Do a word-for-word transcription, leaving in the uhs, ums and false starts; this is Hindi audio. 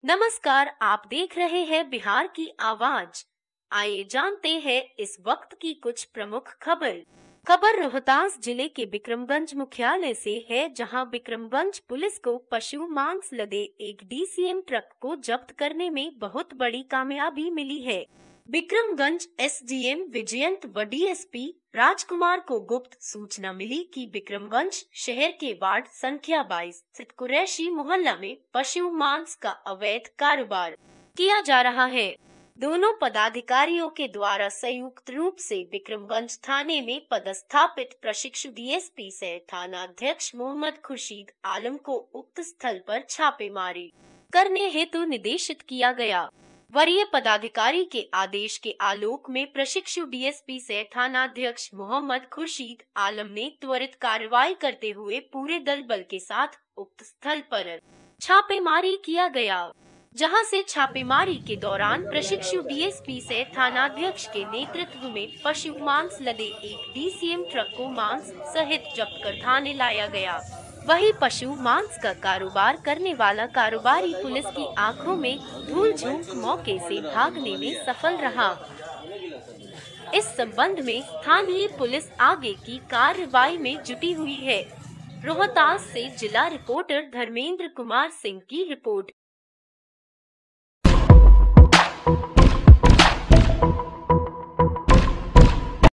नमस्कार, आप देख रहे हैं बिहार की आवाज। आइए जानते हैं इस वक्त की कुछ प्रमुख खबर। खबर रोहतास जिले के बिक्रमगंज मुख्यालय से है, जहां बिक्रमगंज पुलिस को पशु मांस लदे एक डी सी एम ट्रक को जब्त करने में बहुत बड़ी कामयाबी मिली है। Bikramganj S D M Vijayant व डी एस पी राजकुमार को गुप्त सूचना मिली कि बिक्रमगंज शहर के वार्ड संख्या बाईस स्थित कुरैशी मोहल्ला में पशु मांस का अवैध कारोबार किया जा रहा है। दोनों पदाधिकारियों के द्वारा संयुक्त रूप से बिक्रमगंज थाने में पदस्थापित प्रशिक्षु डी एस पी से थानाध्यक्ष मोहम्मद खुर्शीद आलम को उक्त स्थल पर छापेमारी करने हेतु निर्देशित किया गया। वरीय पदाधिकारी के आदेश के आलोक में प्रशिक्षु डी एस पी से थानाध्यक्ष मोहम्मद खुर्शीद आलम ने त्वरित कार्रवाई करते हुए पूरे दल बल के साथ उक्त स्थल पर छापेमारी किया गया, जहां से छापेमारी के दौरान प्रशिक्षु डी एस पी से थानाध्यक्ष के नेतृत्व में पशु मांस लदे एक डी सी एम ट्रक को मांस सहित जब्त कर थाने लाया गया। वही पशु मांस का कारोबार करने वाला कारोबारी पुलिस की आंखों में धूल झोंक मौके से भागने में सफल रहा। इस संबंध में स्थानीय पुलिस आगे की कार्रवाई में जुटी हुई है। रोहतास से जिला रिपोर्टर धर्मेंद्र कुमार सिंह की रिपोर्ट।